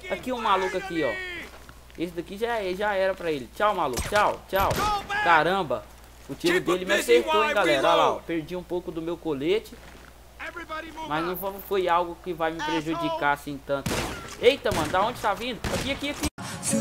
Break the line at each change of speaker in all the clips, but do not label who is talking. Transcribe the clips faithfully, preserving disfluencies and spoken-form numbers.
Aqui um maluco aqui, ó. Esse daqui já, já era pra ele. Tchau, maluco. Tchau, tchau. Caramba. O tiro dele me acertou, hein, galera. Olha lá, ó. Perdi um pouco do meu colete. Mas não foi algo que vai me prejudicar assim tanto. Eita, mano. Da onde tá vindo? Aqui, aqui, aqui.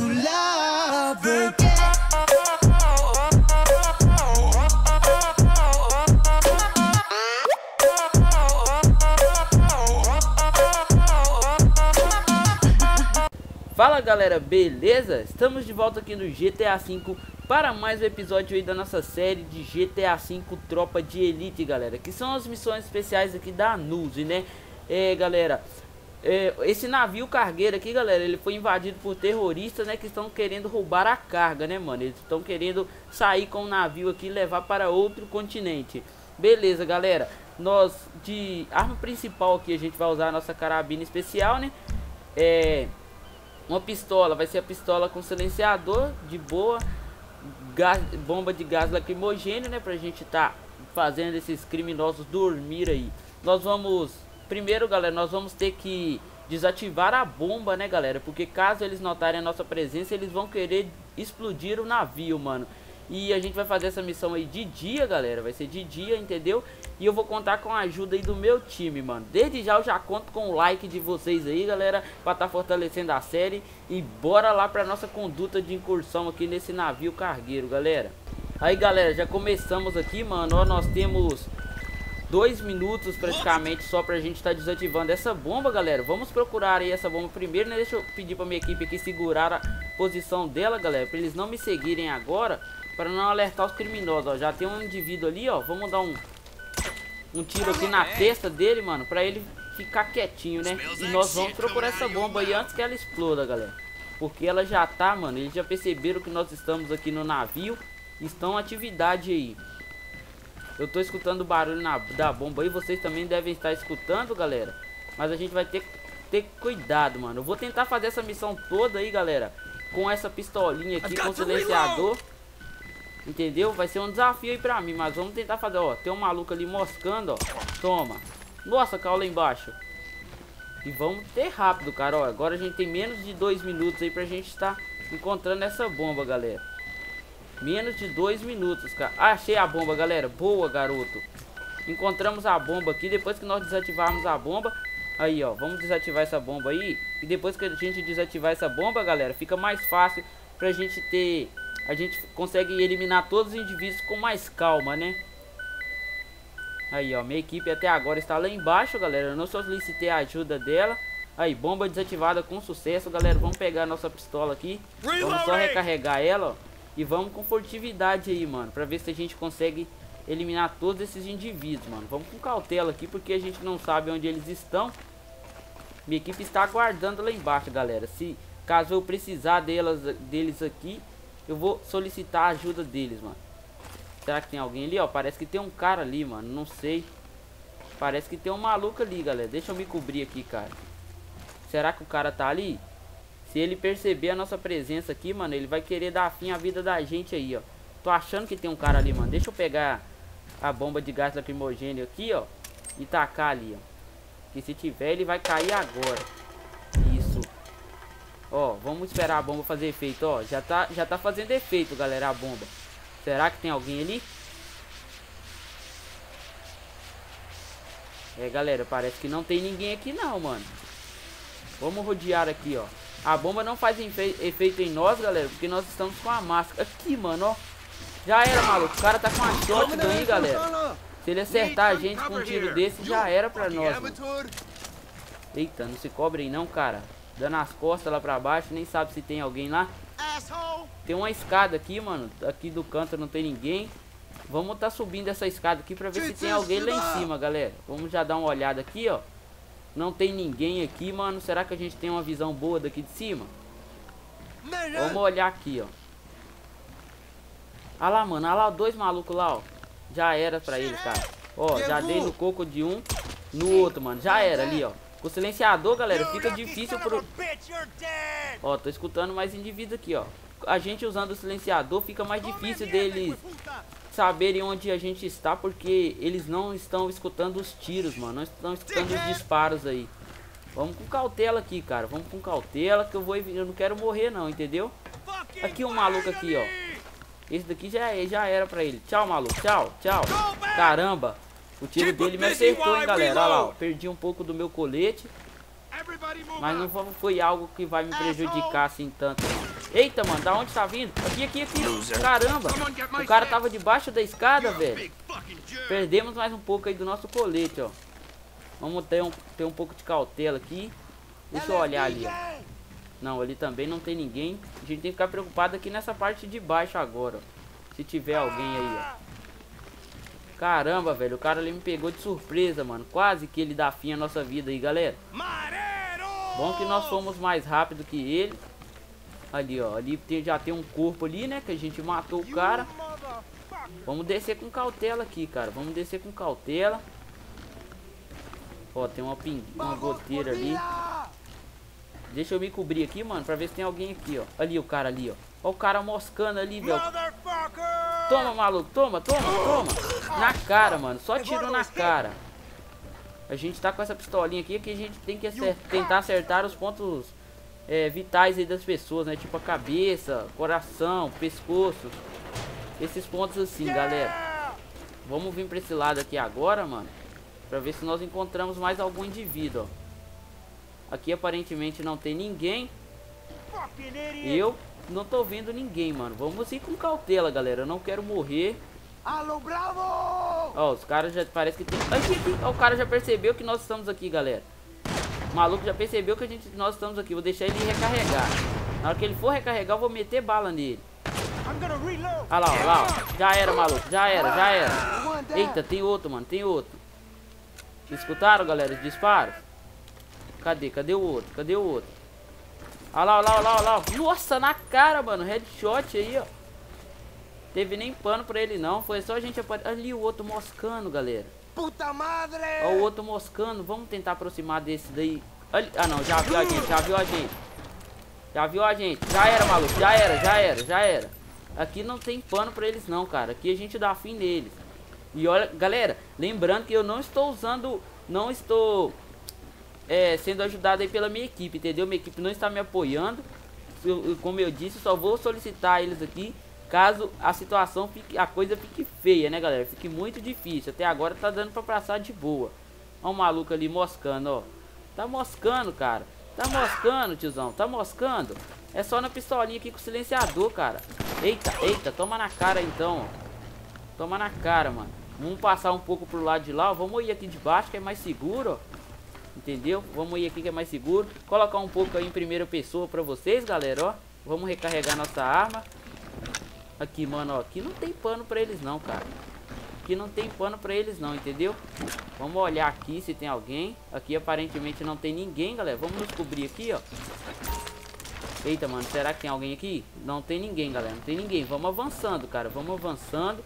Fala galera, beleza? Estamos de volta aqui no G T A cinco para mais um episódio aí da nossa série de G T A cinco Tropa de Elite, galera. Que são as missões especiais aqui da Nuzi, né? É, galera, é, esse navio cargueiro aqui, galera, ele foi invadido por terroristas, né? Que estão querendo roubar a carga, né, mano? Eles estão querendo sair com o navio aqui e levar para outro continente. Beleza, galera. Nós, de arma principal aqui, a gente vai usar a nossa carabina especial, né? É... Uma pistola, vai ser a pistola com silenciador, de boa. Gás, bomba de gás lacrimogêneo, né? Pra gente tá fazendo esses criminosos dormir aí. Nós vamos... Primeiro, galera, nós vamos ter que desativar a bomba, né, galera? Porque caso eles notarem a nossa presença, eles vão querer explodir o navio, mano. E a gente vai fazer essa missão aí de dia, galera. Vai ser de dia, entendeu? E eu vou contar com a ajuda aí do meu time, mano. Desde já eu já conto com o like de vocês aí, galera, pra tá fortalecendo a série. E bora lá pra nossa conduta de incursão aqui nesse navio cargueiro, galera. Aí, galera, já começamos aqui, mano. Ó, nós temos dois minutos praticamente só pra gente tá desativando essa bomba, galera. Vamos procurar aí essa bomba primeiro, né? Deixa eu pedir pra minha equipe aqui segurar a posição dela, galera, pra eles não me seguirem agora, para não alertar os criminosos, ó. Já tem um indivíduo ali, ó. Vamos dar um um tiro aqui na testa dele, mano, para ele ficar quietinho, né? E nós vamos procurar essa bomba aí antes que ela exploda, galera. Porque ela já tá, mano. Eles já perceberam que nós estamos aqui no navio. Estão em atividade aí. Eu tô escutando o barulho na, da bomba aí. Vocês também devem estar escutando, galera. Mas a gente vai ter, ter cuidado, mano. Eu vou tentar fazer essa missão toda aí, galera, com essa pistolinha aqui, com silenciador. Entendeu? Vai ser um desafio aí pra mim, mas vamos tentar fazer, ó. Tem um maluco ali moscando, ó. Toma. Nossa, caiu lá embaixo. E vamos ter rápido, cara, ó. Agora a gente tem menos de dois minutos aí pra gente estar encontrando essa bomba, galera. Menos de dois minutos, cara. Ah, achei a bomba, galera. Boa, garoto. Encontramos a bomba aqui. Depois que nós desativarmos a bomba, aí, ó, vamos desativar essa bomba aí. E depois que a gente desativar essa bomba, galera, fica mais fácil pra gente ter... A gente consegue eliminar todos os indivíduos com mais calma, né? Aí, ó, minha equipe até agora está lá embaixo, galera. Eu não solicitei a ajuda dela. Aí, bomba desativada com sucesso, galera. Vamos pegar a nossa pistola aqui. Vamos só recarregar ela, ó. E vamos com furtividade aí, mano, pra ver se a gente consegue eliminar todos esses indivíduos, mano. Vamos com cautela aqui, porque a gente não sabe onde eles estão. Minha equipe está aguardando lá embaixo, galera. Se caso eu precisar delas, deles aqui, eu vou solicitar a ajuda deles, mano. Será que tem alguém ali, ó? Parece que tem um cara ali, mano. Não sei. Parece que tem um maluco ali, galera. Deixa eu me cobrir aqui, cara. Será que o cara tá ali? Se ele perceber a nossa presença aqui, mano, ele vai querer dar fim à vida da gente aí, ó. Tô achando que tem um cara ali, mano. Deixa eu pegar a bomba de gás lacrimogêneo aqui, ó, e tacar ali, ó. Que se tiver, ele vai cair agora. Isso. Ó, vamos esperar a bomba fazer efeito, ó. Já tá, já tá fazendo efeito, galera, a bomba. Será que tem alguém ali? É, galera, parece que não tem ninguém aqui não, mano. Vamos rodear aqui, ó. A bomba não faz efeito em nós, galera, porque nós estamos com a máscara. Aqui, mano, ó. Já era, maluco. O cara tá com a shotgun aí, galera. Se ele acertar a gente com um tiro desse, já era pra nós, mano. Eita, não se cobre aí não, cara. Dando as costas lá pra baixo, nem sabe se tem alguém lá. Tem uma escada aqui, mano. Aqui do canto não tem ninguém. Vamos tá subindo essa escada aqui pra ver se tem alguém lá em cima, galera. Vamos já dar uma olhada aqui, ó. Não tem ninguém aqui, mano. Será que a gente tem uma visão boa daqui de cima? Vamos olhar aqui, ó. Olha lá, mano. Olha lá, dois malucos lá, ó. Já era pra eles, cara. Ó, já dei no coco de um. No outro, mano. Já era ali, ó. Com o silenciador, galera, fica difícil pro... Ó, tô escutando mais indivíduos aqui, ó. A gente usando o silenciador fica mais difícil deles saberem onde a gente está, porque eles não estão escutando os tiros, mano. Não estão escutando os disparos aí. Vamos com cautela aqui, cara. Vamos com cautela que eu vou... Eu não quero morrer não, entendeu? Aqui um maluco aqui, ó. Esse daqui já, já era pra ele. Tchau, maluco. Tchau, tchau. Caramba. O tiro dele me acertou, hein, galera. Olha lá, ó. Perdi um pouco do meu colete. Mas não foi algo que vai me prejudicar assim tanto, não. Eita, mano. Da onde tá vindo? Aqui, aqui, aqui. Caramba. O cara tava debaixo da escada, velho. Perdemos mais um pouco aí do nosso colete, ó. Vamos ter um, ter um pouco de cautela aqui. Deixa eu olhar ali, ó. Não, ali também não tem ninguém. A gente tem que ficar preocupado aqui nessa parte de baixo agora, ó. Se tiver alguém aí, ó. Caramba, velho. O cara ali me pegou de surpresa, mano. Quase que ele dá fim à nossa vida aí, galera. Bom que nós fomos mais rápido que ele. Ali, ó. Ali tem, já tem um corpo ali, né? Que a gente matou o cara. Vamos descer com cautela aqui, cara. Vamos descer com cautela. Ó, tem uma, ping... uma goteira ali. Deixa eu me cobrir aqui, mano, pra ver se tem alguém aqui, ó. Ali o cara ali, ó. Ó o cara moscando ali, velho. Toma, maluco. Toma, toma, toma. Na cara, mano. Só tiro na cara. A gente tá com essa pistolinha aqui que a gente tem que acer... tentar acertar os pontos é, vitais aí das pessoas, né? Tipo a cabeça, coração, pescoço. Esses pontos assim, galera. Vamos vir pra esse lado aqui agora, mano. Pra ver se nós encontramos mais algum indivíduo, ó. Aqui aparentemente não tem ninguém. Eu não tô vendo ninguém, mano. Vamos ir com cautela, galera. Eu não quero morrer.
Alô, Bravo!
Ó, os caras já parece que tem... Aqui, aqui. Ó, o cara já percebeu que nós estamos aqui, galera. O maluco já percebeu que a gente, nós estamos aqui. Vou deixar ele recarregar. Na hora que ele for recarregar, eu vou meter bala nele. Olha lá, olha lá, ó. Já era, maluco. Já era, já era. Eita, tem outro, mano. Tem outro. Escutaram, galera, os disparos? Cadê? Cadê o outro? Cadê o outro? Olha lá, olha lá, olha lá, olha lá. Nossa, na cara, mano. Headshot aí, ó. Teve nem pano pra ele, não. Foi só a gente aparecer. Ali o outro moscando, galera.
Puta madre!
Ó, o outro moscando. Vamos tentar aproximar desse daí. Ali... Ah, não. Já viu a gente. Já viu a gente. Já viu a gente. Já era, maluco. Já era, já era, já era. Aqui não tem pano pra eles, não, cara. Aqui a gente dá fim neles. E olha, galera. Lembrando que eu não estou usando... Não estou... É, sendo ajudado aí pela minha equipe, entendeu? Minha equipe não está me apoiando. Eu, como eu disse, só vou solicitar eles aqui caso a situação fique, a coisa fique feia, né, galera? Fique muito difícil. Até agora tá dando pra passar de boa. Ó o maluco ali moscando, ó. Tá moscando, cara. Tá moscando, tiozão. Tá moscando. É só na pistolinha aqui com o silenciador, cara. Eita, eita. Toma na cara, então, ó. Toma na cara, mano. Vamos passar um pouco pro lado de lá, ó. Vamos ir aqui de baixo, que é mais seguro, ó. Entendeu? Vamos ir aqui que é mais seguro. Colocar um pouco aí em primeira pessoa pra vocês, galera, ó. Vamos recarregar nossa arma. Aqui, mano, ó. Aqui não tem pano pra eles não, cara. Aqui não tem pano pra eles não, entendeu? Vamos olhar aqui se tem alguém. Aqui aparentemente não tem ninguém, galera. Vamos nos cobrir aqui, ó. Eita, mano, será que tem alguém aqui? Não tem ninguém, galera. Não tem ninguém. Vamos avançando, cara. Vamos avançando.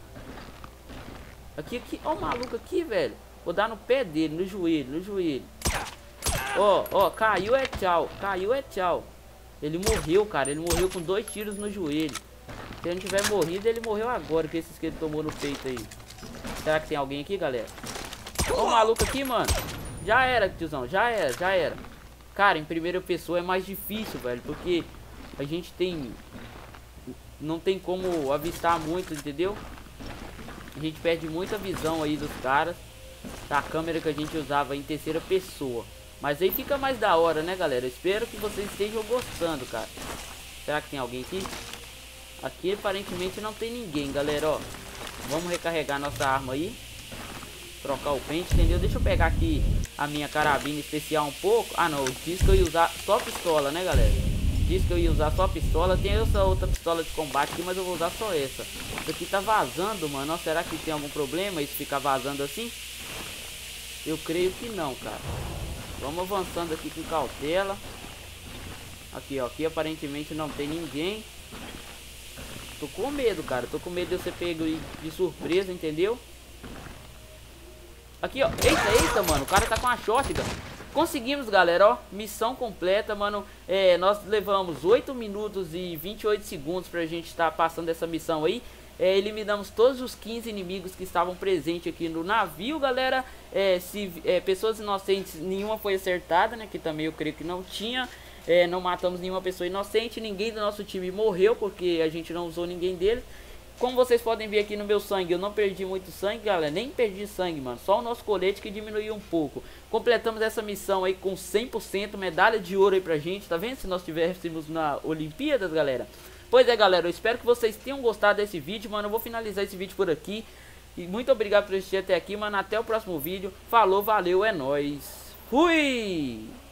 Aqui, aqui. Ó o maluco aqui, velho. Vou dar no pé dele, no joelho, no joelho. Ó, ó, caiu é tchau. Caiu é tchau. Ele morreu, cara. Ele morreu com dois tiros no joelho. Se ele não tiver morrido, ele morreu agora. Com esses que ele tomou no peito aí. Será que tem alguém aqui, galera? Ó o maluco aqui, mano. Já era, tiozão. Já era, já era. Cara, em primeira pessoa é mais difícil, velho. Porque a gente tem... Não tem como avistar muito, entendeu? A gente perde muita visão aí dos caras. Da câmera que a gente usava em terceira pessoa. Mas aí fica mais da hora, né, galera? Eu espero que vocês estejam gostando, cara. Será que tem alguém aqui? Aqui aparentemente não tem ninguém, galera, ó. Vamos recarregar nossa arma aí. Trocar o pente, entendeu? Deixa eu pegar aqui a minha carabina especial um pouco. Ah, não. Disse que eu ia usar só pistola, né, galera? Disse que eu ia usar só pistola. Tem essa outra pistola de combate aqui, mas eu vou usar só essa. Isso aqui tá vazando, mano. Ó, será que tem algum problema isso ficar vazando assim? Eu creio que não, cara. Vamos avançando aqui com cautela. Aqui, ó. Aqui aparentemente não tem ninguém. Tô com medo, cara. Tô com medo de eu ser pego de surpresa, entendeu? Aqui, ó. Eita, eita, mano. O cara tá com a shotgun. Conseguimos, galera, ó. Missão completa, mano. É, nós levamos oito minutos e vinte e oito segundos pra gente estar passando essa missão aí. é, eliminamos todos os quinze inimigos que estavam presentes aqui no navio, galera. É, se, é, pessoas inocentes, nenhuma foi acertada, né, que também eu creio que não tinha. É, não matamos nenhuma pessoa inocente, ninguém do nosso time morreu, porque a gente não usou ninguém deles. Como vocês podem ver aqui no meu sangue, eu não perdi muito sangue, galera, nem perdi sangue, mano. Só o nosso colete que diminuiu um pouco. Completamos essa missão aí com cem por cento, medalha de ouro aí pra gente, tá vendo? Se nós tivéssemos na Olimpíadas, galera. Pois é, galera, eu espero que vocês tenham gostado desse vídeo, mano. Eu vou finalizar esse vídeo por aqui. E muito obrigado por assistir até aqui, mano. Até o próximo vídeo. Falou, valeu, é nóis. Fui!